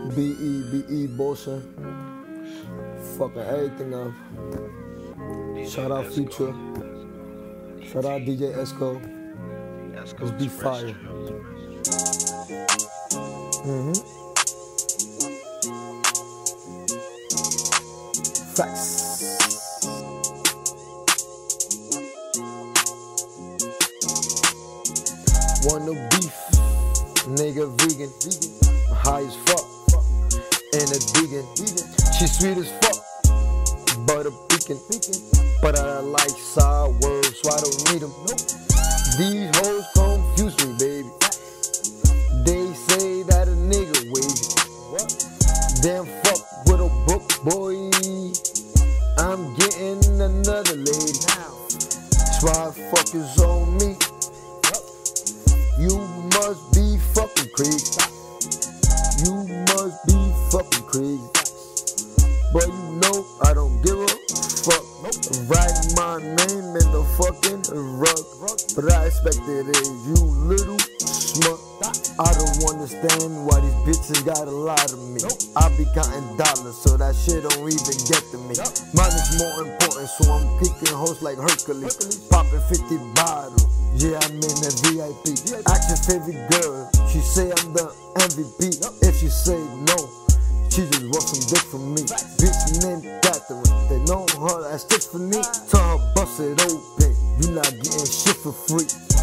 B.E. Bossa. Fucking everything up. Shout out Future. Shout out DJ Esco. Let's be fire. Facts. Wanna beef, nigga vegan. I'm high as fuck, and a vegan. She sweet as fuck, butter pecan. But I like sour words, so I don't need them. These hoes confuse me, baby. They say that a nigga wavy. Damn fuck with a book, boy. I'm getting another lady. Try fuck is on me. You must be fucking crazy. You must be fucking crazy. But you know I don't give a fuck. Write my name in the fucking rug. But I expected it, you little smut. I don't understand why these bitches got a lot of me. I be counting dollars, so that shit don't even get to me. Mine is more important, so I'm kicking hoes like Hercules. Popping 50 bottles, yeah, I'm in the VIP. Ask your favorite girl, she say I'm the MVP. If she say no, she just want some dick from me. Bitch named Catherine, they know her as Tiffany. Tell her bust it open, you not getting shit for free.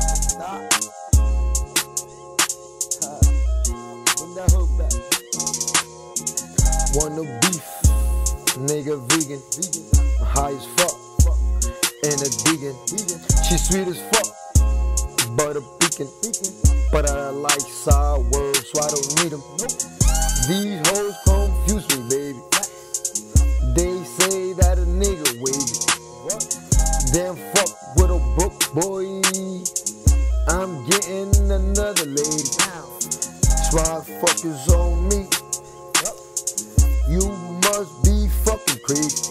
Wanna beef, nigga vegan. I'm high as fuck, and a vegan. She sweet as fuck, butter pecan. But I like sour words, so I don't need them. These hoes confuse me, baby. They say that a nigga wavy. Damn fuck with a book, boy. I'm getting another lady. Try fuck is on me. You must be fucking crazy.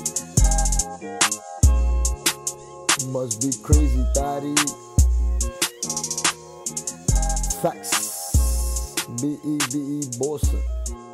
You must be crazy, daddy. Facts. B.E. Bossa.